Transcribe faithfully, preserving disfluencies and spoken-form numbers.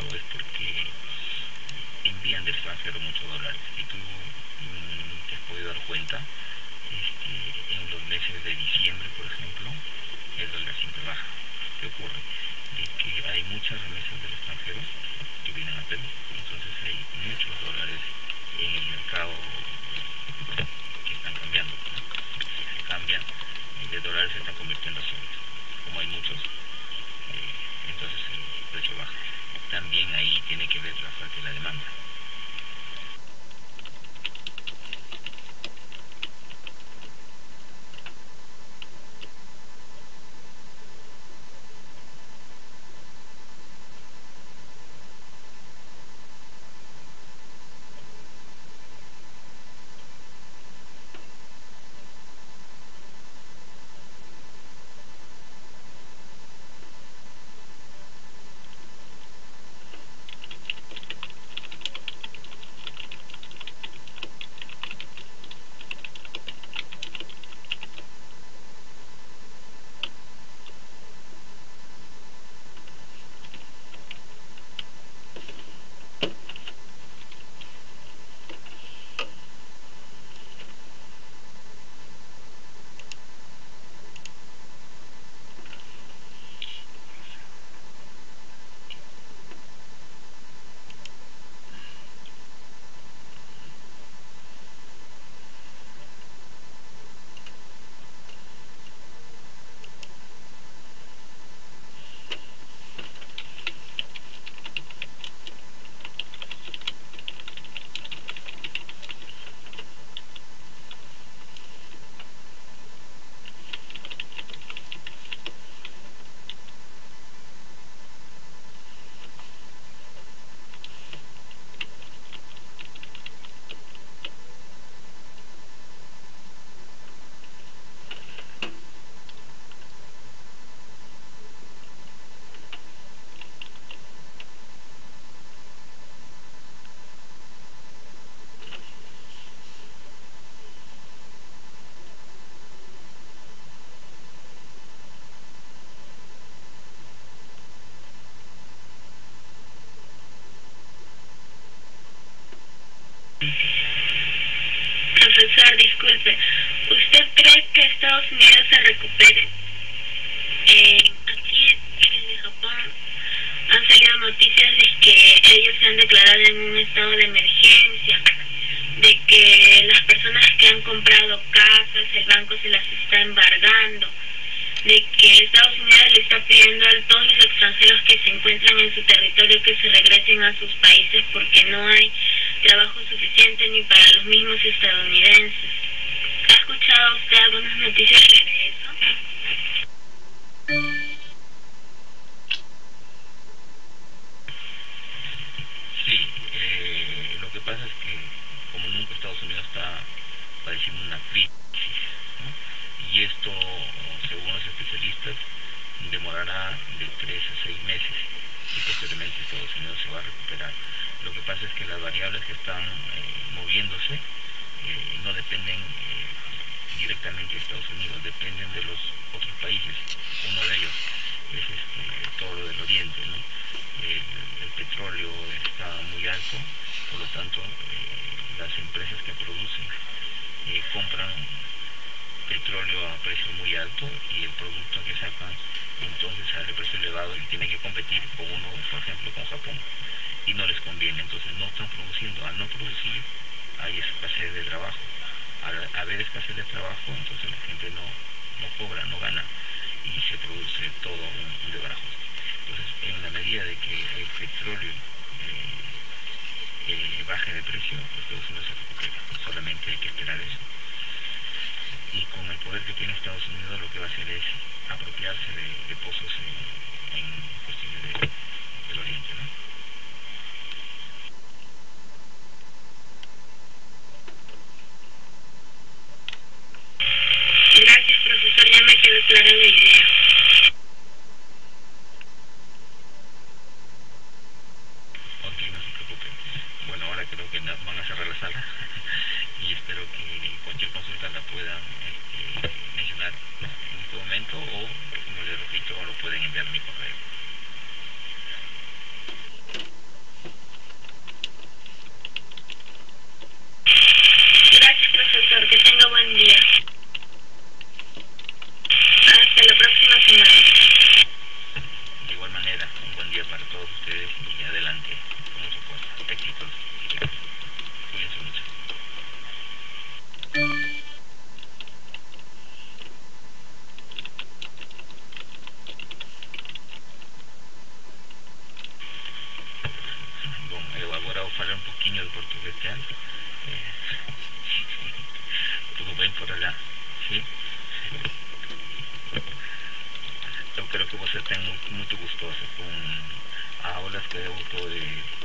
es porque envían del extranjero muchos dólares. Y tú mmm, te has podido dar cuenta, este, en los meses de diciembre, por ejemplo, el dólar siempre baja. ¿Qué ocurre? De que hay muchas remesas del extranjero que vienen a Perú, entonces hay muchos dólares en el mercado que están cambiando. Si se cambian de dólares, se están convirtiendo a soles. Como hay muchos, eh, entonces el precio baja. También ahí tiene que ver la oferta y la demanda. Profesor, disculpe, ¿usted cree que Estados Unidos se recupere? Eh, aquí en Japón han salido noticias de que ellos se han declarado en un estado de emergencia, de que las personas que han comprado casas, el banco se las está embargando, de que Estados Unidos le está pidiendo a todos los extranjeros que se encuentran en su territorio que se regresen a sus países porque no hay trabajo suficiente ni para los mismos estadounidenses. ¿Ha escuchado usted algunas noticias sobre eso? Sí, eh, lo que pasa es que como nunca Estados Unidos está padeciendo una crisis, ¿no? Y esto, según los especialistas, demorará de tres a seis meses y posteriormente Estados Unidos se va a recuperar. Lo que pasa es que las variables que están eh, moviéndose eh, no dependen eh, directamente de Estados Unidos, dependen de los otros países. Uno de ellos es este, todo lo del Oriente, ¿no? El, el petróleo está muy alto, por lo tanto eh, las empresas que producen eh, compran petróleo a precio muy alto y el producto que sacan entonces sale a precio elevado y tiene que competir con uno, por ejemplo, con Japón, y no les conviene, entonces no están produciendo. Al no producir hay escasez de trabajo, al haber escasez de trabajo entonces la gente no, no cobra, no gana y se produce todo un, un desbarajuste. Entonces en la medida de que el petróleo eh, eh, baje de precio, Estados Unidos se recupera, solamente hay que esperar eso. Y con el poder que tiene Estados Unidos lo que va a hacer es apropiarse de, de pozos en, en cuestiones de, del Oriente, ¿no? Gracias, profesor, ya me quedó clara la idea. Ok, no se preocupen. Bueno, ahora creo que van a cerrar la sala y espero que cualquier consulta la puedan este, mencionar en este momento o, como les repito, lo pueden enviar a mi correo. ensino de portugués teatro. Eh, tudo bem por allá, sim? Eu quero que você tenha muito, muito gostosa com aulas que eu estou